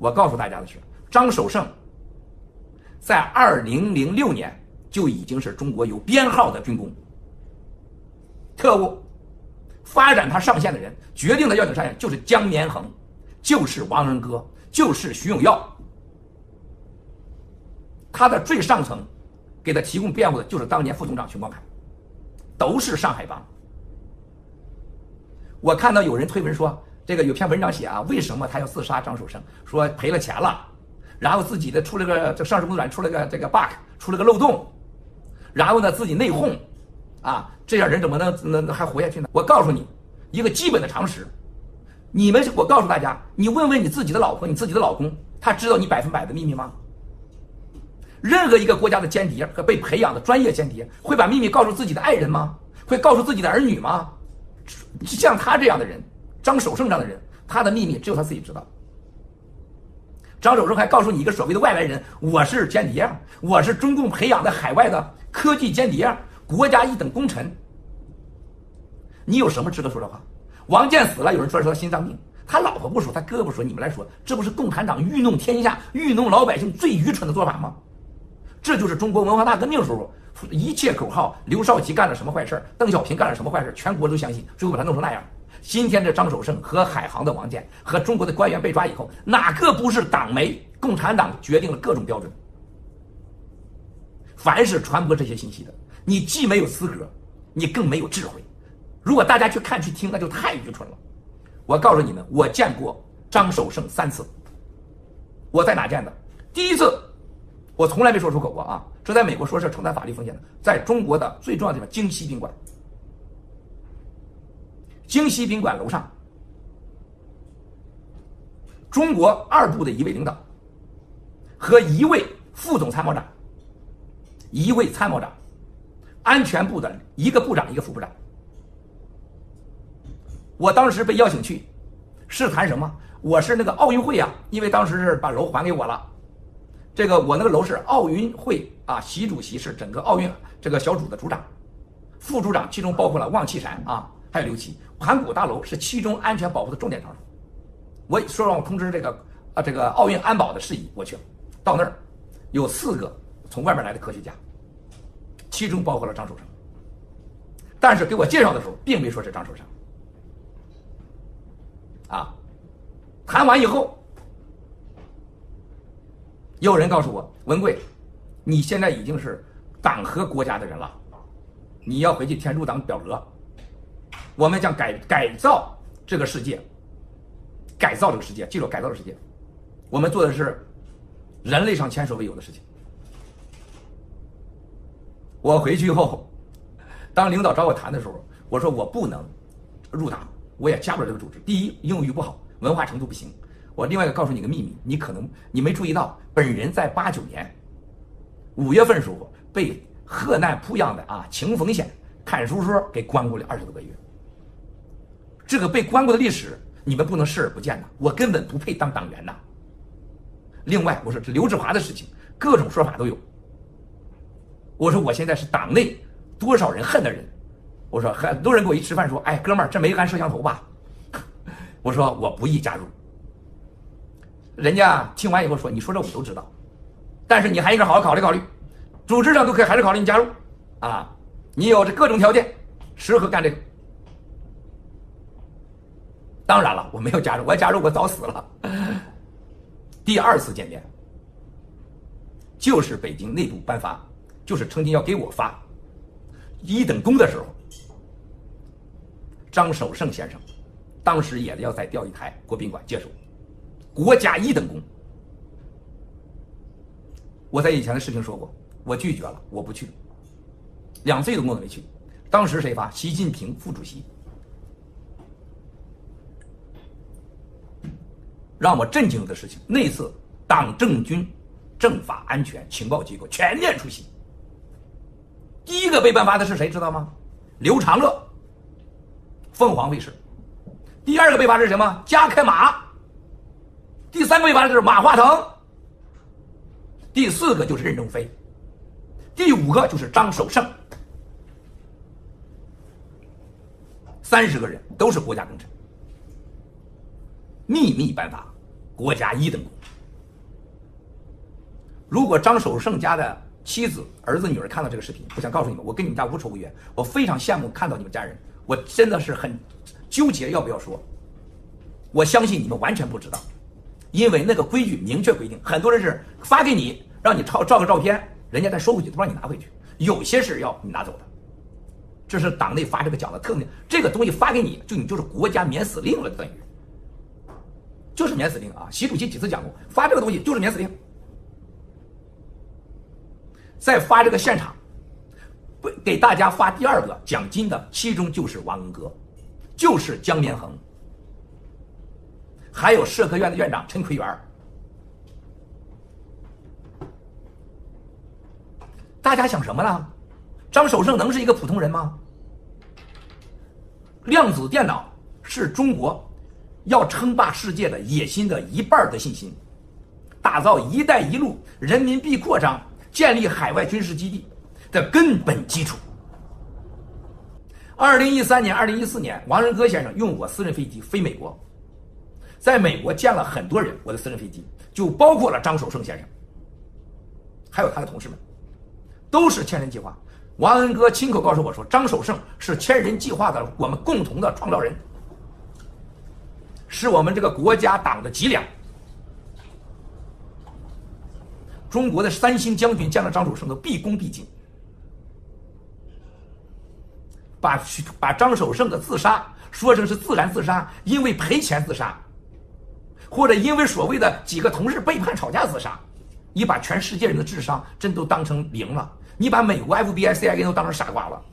我告诉大家的是，张守胜在2006年就已经是中国有编号的军工特务。发展他上线的人，决定他要请上线，就是江绵恒，就是王仁歌，就是徐永耀。他的最上层给他提供辩护的就是当年副总长熊光凯，都是上海帮。我看到有人推文说，这个有篇文章写啊，为什么他要自杀？张守胜说赔了钱了，然后自己的出了个这上市公司软出了个这个 bug， 出了个漏洞，然后呢自己内讧，啊，这样人怎么能还活下去呢？我告诉你一个基本的常识，我告诉大家，你问问你自己的老婆，你自己的老公，他知道你100%的秘密吗？任何一个国家的间谍和被培养的专业间谍，会把秘密告诉自己的爱人吗？会告诉自己的儿女吗？像他这样的人，张守胜这样的人，他的秘密只有他自己知道。张守胜还告诉你一个所谓的外来人，我是间谍，我是中共培养的海外的科技间谍，国家一等功臣。你有什么资格说这话？王健死了，有人说他心脏病，他老婆不说，他哥不说，你们来说，这不是共产党愚弄天下、愚弄老百姓最愚蠢的做法吗？这就是中国文化大革命时候一切口号，刘少奇干了什么坏事，邓小平干了什么坏事，全国都相信，最后把他弄成那样。今天这张守胜和海航的王健和中国的官员被抓以后，哪个不是党媒？共产党决定了各种标准。凡是传播这些信息的，你既没有资格，你更没有智慧。如果大家去看去听，那就太愚蠢了。我告诉你们，我见过张守胜3次。我在哪见的？第一次，我从来没说出口过啊，这在美国说是承担法律风险的，在中国的最重要的地方京西宾馆。京西宾馆楼上，中国2部的一位领导和一位副总参谋长，一位参谋长，安全部的一个部长一个副部长。我当时被邀请去，是谈什么？我是那个奥运会啊，因为当时是把楼还给我了。这个我那个楼是奥运会啊，习主席是整个奥运这个小组的组长，副组长其中包括了汪岐山啊，还有刘奇。盘古大楼是其中安全保护的重点场所。我说让我通知这个奥运安保的事宜，我去了。到那儿有4个从外面来的科学家，其中包括了张守胜。但是给我介绍的时候，并没说是张守胜。啊，谈完以后，有人告诉我，文贵，你现在已经是党和国家的人了，你要回去填入党表格。我们将改造这个世界，改造这个世界，记住改造这个世界。我们做的是人类上前所未有的事情。我回去以后，当领导找我谈的时候，我说我不能入党，我也加不了这个组织。第一，英语不好，文化程度不行。我另外一个告诉你个秘密，你没注意到，本人在89年5月份的时候被河南濮阳的清丰县看守所给关过了20多个月。这个被关过的历史，你们不能视而不见呐！我根本不配当党员呐。另外，我说这刘志华的事情，各种说法都有。我说我现在是党内多少人恨的人。我说很多人跟我一吃饭说，哎，哥们儿，这没安摄像头吧？我说我不宜加入。人家听完以后说，你说这我都知道，但是你还应该好好考虑考虑，组织上都可以还是考虑你加入啊，你有这各种条件，适合干这个。当然了，我没有加入，我要加入我早死了。第2次见面，就是北京内部颁发，就是曾经要给我发1等功的时候，张守胜先生当时也要在钓鱼台国宾馆接受国家1等功。我在以前的视频说过，我拒绝了，我不去。2次1等功都没去。当时谁发？习近平副主席。让我震惊的事情，那次党政军政法安全情报机构全面出席。第一个被颁发的是谁知道吗？刘长乐，凤凰卫视。第2个被罚是什么？加开马。第3个被罚的是马化腾。第4个就是任正非。第5个就是张守胜。30个人都是国家功臣，秘密颁发国家1等功。 如果张守胜家的妻子、儿子、女儿看到这个视频，我想告诉你们，我跟你们家无仇无怨，我非常羡慕看到你们家人，我真的是很纠结要不要说。我相信你们完全不知道，因为那个规矩明确规定，很多人是发给你，让你照个照片，人家再收回去，不让你拿回去。有些是要你拿走的，这是党内发这个奖的特点。这个东西发给你，你就是国家免死令了，等于就是免死令啊！习主席几次讲过，发这个东西就是免死令。再发这个现场，给大家发第二个奖金的，其中就是王恩哥，就是江绵恒，还有社科院的院长陈奎元。大家想什么呢？张守胜能是一个普通人吗？量子电脑是中国要称霸世界的野心的一半的信心，打造“一带一路”人民币扩张、建立海外军事基地的根本基础。2013年、2014年，王仁科先生用我私人飞机飞美国，在美国见了很多人，我的私人飞机就包括了张守胜先生，还有他的同事们，都是千人计划。王恩哥亲口告诉我说，张守胜是千人计划的我们共同的创造人，是我们这个国家党的脊梁。中国的3星将军见了张守胜都毕恭毕敬，把张守胜的自杀说成是自然自杀，因为赔钱自杀，或者因为所谓的几个同事背叛吵架自杀。你把全世界人的智商真都当成零了，你把美国 FBI、CIA 都当成傻瓜了。